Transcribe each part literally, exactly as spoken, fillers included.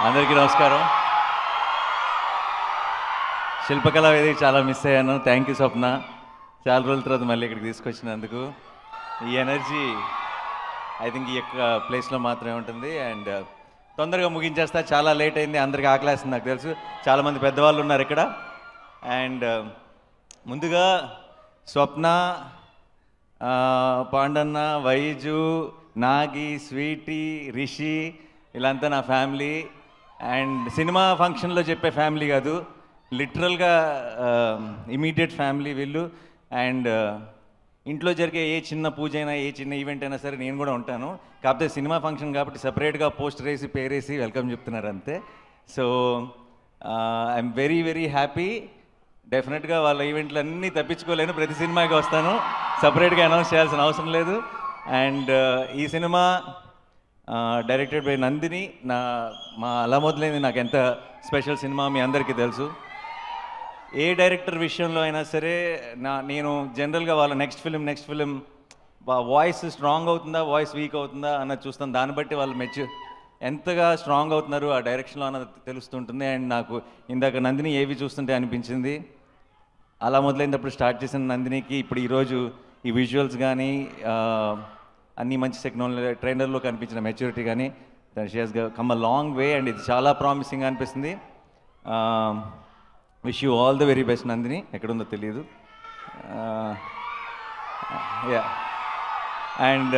అందరికీ నమస్కారం. శిల్పకళా వేదిక చాలా మిస్ అయ్యాను. థ్యాంక్ యూ స్వప్న, చాలా రోజుల తర్వాత మళ్ళీ ఇక్కడికి తీసుకొచ్చినందుకు. ఈ ఎనర్జీ ఐ థింక్ ఈ యొక్క ప్లేస్లో మాత్రమే ఉంటుంది. అండ్ తొందరగా ముగించేస్తా, చాలా లేట్ అయింది, అందరికీ ఆకలేస్తుంది నాకు తెలుసు. చాలామంది పెద్దవాళ్ళు ఉన్నారు ఇక్కడ. అండ్ ముందుగా స్వప్న, పాండన్న, వైజు, నాగి, స్వీటీ, రిషి, వీళ్ళంతా నా ఫ్యామిలీ. అండ్ సినిమా ఫంక్షన్లో చెప్పే ఫ్యామిలీ కాదు, లిటరల్గా ఇమీడియట్ ఫ్యామిలీ వీళ్ళు. అండ్ ఇంట్లో జరిగే ఏ చిన్న పూజ అయినా, ఏ చిన్న ఈవెంట్ అయినా సరే నేను కూడా ఉంటాను. కాకపోతే సినిమా ఫంక్షన్ కాబట్టి సపరేట్గా పోస్టర్ వేసి పేరేసి వెల్కమ్ చెప్తున్నారు అంతే. So I'm very very happy. డెఫినెట్గా వాళ్ళ ఈవెంట్లు అన్నీ తప్పించుకోలేను, ప్రతి సినిమాకి వస్తాను, సపరేట్గా అనౌన్స్ చేయాల్సిన అవసరం లేదు. అండ్ ఈ సినిమా డైరెక్టెడ్ బై నందిని. నా మా అలా మొదలైంది నాకు ఎంత స్పెషల్ సినిమా మీ అందరికీ తెలుసు. ఏ డైరెక్టర్ విషయంలో అయినా సరే నా నేను జనరల్గా వాళ్ళ next film next film voice strong అవుతుందా, వాయిస్ వీక్ అవుతుందా అన్నది చూస్తాను. దాన్ని బట్టి వాళ్ళు మెచ్యూ ఎంతగా స్ట్రాంగ్ అవుతున్నారు ఆ డైరెక్షన్లో అన్నది తెలుస్తుంటుంది. అండ్ నాకు ఇందాక నందిని ఏవి చూస్తుంటే అనిపించింది, అలా మొదలైనప్పుడు స్టార్ట్ చేసిన నందినికి ఇప్పుడు ఈరోజు ఈ విజువల్స్ కానీ, అన్ని మంచి సెగ్నల్ ట్రైలర్లో కనిపించిన మెచ్యూరిటీ కానీ, she has come a long way. And ఇది చాలా ప్రామిసింగ్ అనిపిస్తుంది. Wish you all the very best Nandini. ఎక్కడుందో తెలియదు. యా అండ్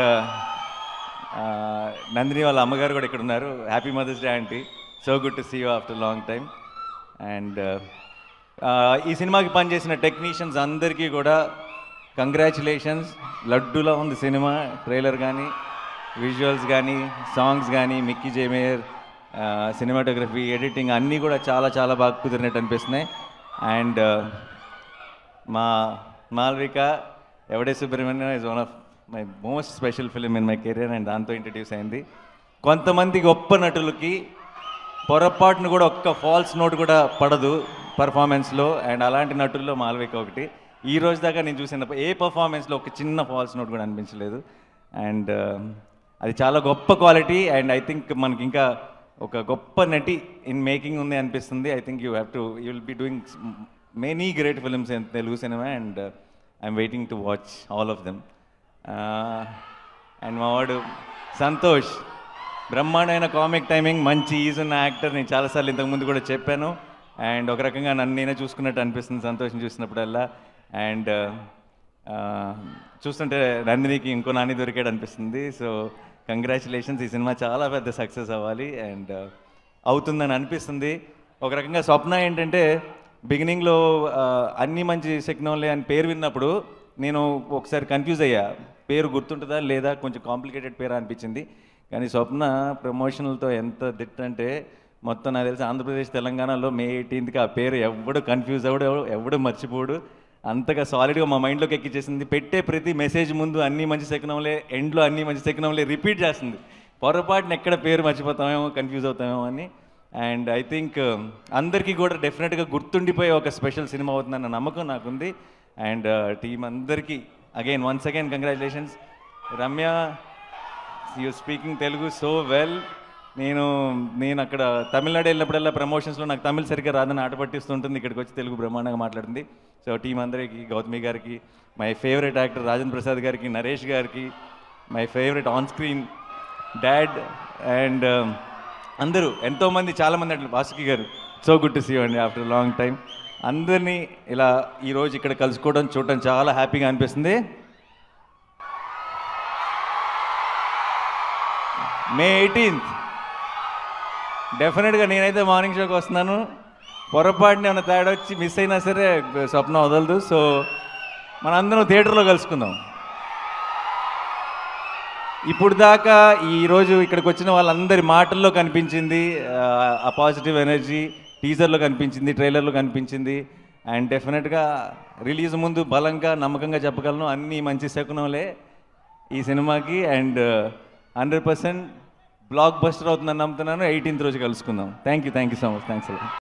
నందిని వాళ్ళ అమ్మగారు కూడా ఇక్కడ ఉన్నారు. Happy mother's day aunty, so good to see you after long time. And ఈ సినిమాకి పనిచేసిన టెక్నీషియన్స్ అందరికీ కూడా కంగ్రాచులేషన్స్. లడ్డూలో ఉంది సినిమా, ట్రైలర్ కానీ, విజువల్స్ కానీ, సాంగ్స్ కానీ, మిక్కీ జేమేయర్, సినిమాటోగ్రఫీ, ఎడిటింగ్ అన్నీ కూడా చాలా చాలా బాగా కుదిరినట్టు అనిపిస్తున్నాయి. అండ్ మా Malvika Yevade Subramanyam is one of my most special film in my career. And దాంతో ఇంట్రడ్యూస్ అయింది. కొంతమంది గొప్ప నటులకి పొరపాటును కూడా ఒక్క ఫాల్స్ నోట్ కూడా పడదు పర్ఫార్మెన్స్లో. అండ్ అలాంటి నటుల్లో మాల్విక ఒకటి. ఈ రోజు దాకా నేను చూసిన ఏ పర్ఫార్మెన్స్లో ఒక చిన్న ఫాల్స్ నోట్ కూడా అనిపించలేదు. అండ్ అది చాలా గొప్ప క్వాలిటీ. అండ్ ఐ థింక్ మనకి ఇంకా ఒక గొప్ప నటి ఇన్ మేకింగ్ ఉంది అనిపిస్తుంది. I think you have to you will be doing many great films in Telugu cinema. And I'm waiting to watch all of them. And మా వాడు సంతోష్, బ్రహ్మాండమైన కామిక్ టైమింగ్, మంచి ఈజ్ ఉన్న యాక్టర్. నేను చాలాసార్లు ఇంతకుముందు కూడా చెప్పాను. అండ్ ఒక రకంగా నన్ను నేనే చూసుకున్నట్టు అనిపిస్తుంది సంతోషం చూసినప్పుడల్లా. అండ్ చూస్తుంటే నందినికి ఇంకో నాని దొరికాడు అనిపిస్తుంది. సో కంగ్రాచులేషన్స్, ఈ సినిమా చాలా పెద్ద సక్సెస్ అవ్వాలి. అండ్ అవుతుందని అనిపిస్తుంది. ఒక రకంగా స్వప్న ఏంటంటే బిగినింగ్లో అన్ని మంచి సెగ్నోలే అని పేరు విన్నప్పుడు నేను ఒకసారి కన్ఫ్యూజ్ అయ్యా, పేరు గుర్తుంటుందా లేదా, కొంచెం కాంప్లికేటెడ్ పేరు అనిపించింది. కానీ స్వప్న ప్రమోషన్లతో ఎంత దిట్టంటే మొత్తం నాకు తెలిసి ఆంధ్రప్రదేశ్ తెలంగాణలో మే ఎయిటీన్త్కి ఆ పేరు ఎవడు కన్ఫ్యూజ్ అవ్వడు, ఎవడు మర్చిపోడు. అంతగా సాలిడ్గా మా మైండ్లోకి ఎక్కించేసింది. పెట్టే ప్రతి మెసేజ్ ముందు అన్ని మంచి సెకనంలే, ఎండ్లో అన్ని మంచి సెకనంలే రిపీట్ చేస్తుంది. పొరపాటున ఎక్కడ పేరు మర్చిపోతామేమో, కన్ఫ్యూజ్ అవుతామేమో అని. అండ్ ఐ థింక్ అందరికీ కూడా డెఫినెట్గా గుర్తుండిపోయే ఒక స్పెషల్ సినిమా అవుతుందన్న నమ్మకం నాకుంది. అండ్ టీం అందరికీ again once again congratulations. Ramya, you speaking Telugu so well. నేను నేను అక్కడ తమిళనాడు వెళ్ళినప్పుడల్లా ప్రమోషన్స్లో నాకు తమిళ్ సరిగ్గా రాదని ఆట పట్టిస్తుంటుంది, ఇక్కడికి వచ్చి తెలుగు బ్రహ్మాండంగా మాట్లాడుతుంది. సో టీం అందరికీ, గౌతమి గారికి, my favourite actor Rajendra Prasad గారికి, నరేష్ గారికి, my favourite on screen dad, and అందరూ ఎంతోమంది, చాలామంది అంటే వాసుకి గారు, so good to see you అండి ఆఫ్టర్ లాంగ్ టైం. అందరినీ ఇలా ఈరోజు ఇక్కడ కలుసుకోవడం, చూడటం చాలా హ్యాపీగా అనిపిస్తుంది. మే ఎయిటీన్త్ డెఫినెట్గా నేనైతే మార్నింగ్ షోకి వస్తున్నాను. పొరపాటుని ఏమైనా తేడా వచ్చి మిస్ అయినా సరే స్వప్న వదలదు. సో మనందరం థియేటర్లో కలుసుకుందాం. ఇప్పుడు దాకా ఈరోజు ఇక్కడికి వచ్చిన వాళ్ళందరి మాటల్లో కనిపించింది ఆ పాజిటివ్ ఎనర్జీ, టీజర్లో కనిపించింది, ట్రైలర్లో కనిపించింది. అండ్ డెఫినెట్గా రిలీజ్ ముందు బలంగా నమ్మకంగా చెప్పగలను, అన్నీ మంచి శకునంలే ఈ సినిమాకి. And hundred percent blockbuster అవుతుందని నమ్ముతున్నాను. ఎయిటీన్త్ రోజు కలుసుకుందాం. Thank you thank you so much. Thanks అలా.